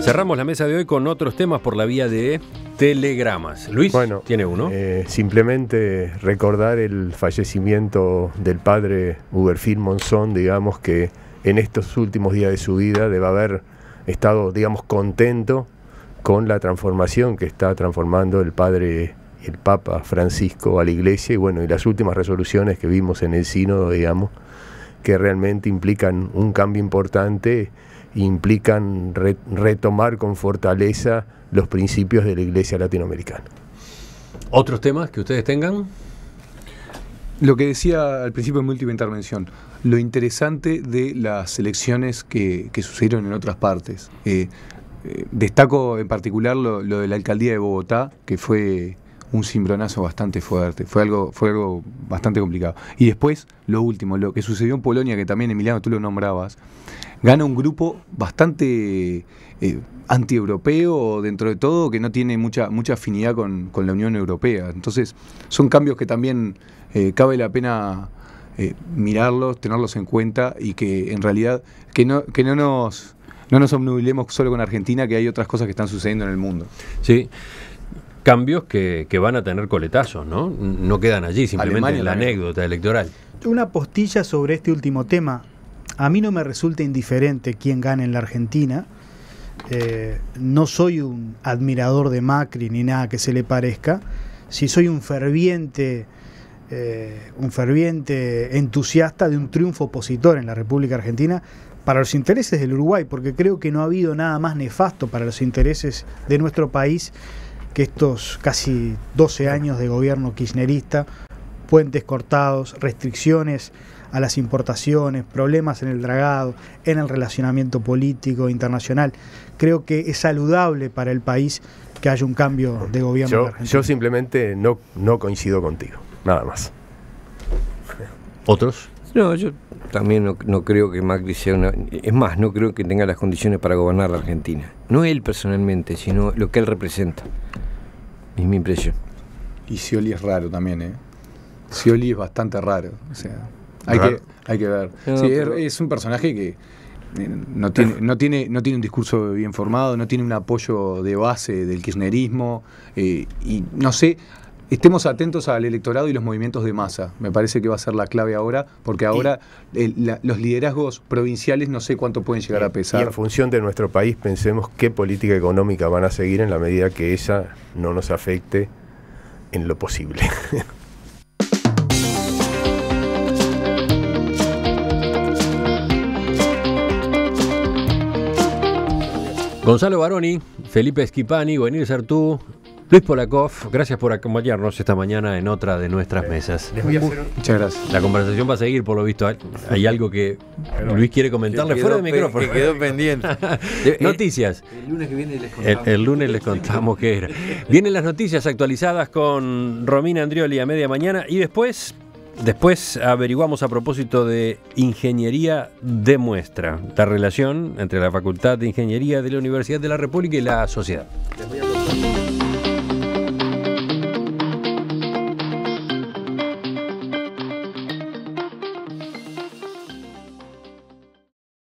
Cerramos la mesa de hoy con otros temas por la vía de telegramas. Luis, bueno, tiene uno. Simplemente recordar el fallecimiento del padre Huberfil Monzón, digamos que en estos últimos días de su vida debe haber estado, digamos, contento con la transformación que está transformando el padre y el Papa Francisco a la Iglesia, y bueno, y las últimas resoluciones que vimos en el sínodo, digamos, que realmente implican un cambio importante, implican retomar con fortaleza los principios de la Iglesia latinoamericana. ¿Otros temas que ustedes tengan? Lo que decía al principio de mi última intervención, lo interesante de las elecciones que sucedieron en otras partes. Destaco en particular lo de la alcaldía de Bogotá, que fue un cimbronazo bastante fuerte, fue algo bastante complicado. Y después, lo último, lo que sucedió en Polonia, que también, Emiliano, tú lo nombrabas, gana un grupo bastante antieuropeo dentro de todo, que no tiene mucha afinidad con la Unión Europea. Entonces, son cambios que también cabe la pena mirarlos, tenerlos en cuenta, y que en realidad que no nos obnubilemos solo con Argentina, que hay otras cosas que están sucediendo en el mundo. Sí. Cambios que van a tener coletazos, ¿no? No quedan allí, simplemente Alemania, en la anécdota electoral. Una postilla sobre este último tema. A mí no me resulta indiferente quién gane en la Argentina. No soy un admirador de Macri ni nada que se le parezca. Sí soy un ferviente entusiasta de un triunfo opositor en la República Argentina para los intereses del Uruguay, porque creo que no ha habido nada más nefasto para los intereses de nuestro país que estos casi 12 años de gobierno kirchnerista, puentes cortados, restricciones a las importaciones, problemas en el dragado, en el relacionamiento político internacional. Creo que es saludable para el país que haya un cambio de gobierno en Argentina. Yo simplemente no coincido contigo, nada más. ¿Otros? No, yo también no creo que Macri sea una... Es más, no creo que tenga las condiciones para gobernar la Argentina. No él personalmente, sino lo que él representa. Es mi impresión. Y Scioli es raro también, ¿eh? Scioli es bastante raro. O sea, hay que ver. No, sí, es un personaje que no tiene un discurso bien formado, no tiene un apoyo de base del kirchnerismo, y no sé... Estemos atentos al electorado y los movimientos de masa. Me parece que va a ser la clave ahora, porque ahora los liderazgos provinciales no sé cuánto pueden llegar a pesar. Y en función de nuestro país, pensemos qué política económica van a seguir en la medida que esa no nos afecte en lo posible. Gonzalo Baroni, Felipe Schipani, Buenir Sartú, Luis Polakov, gracias por acompañarnos esta mañana en otra de nuestras mesas. Muchas gracias. La conversación va a seguir, por lo visto. Hay algo que Luis quiere comentarle fuera de micrófono. Que quedó pendiente. Noticias. El lunes que viene les contamos. El lunes les contamos qué era. Vienen las noticias actualizadas con Romina Andrioli a media mañana, y después averiguamos a propósito de ingeniería de muestra, la relación entre la Facultad de Ingeniería de la Universidad de la República y la sociedad.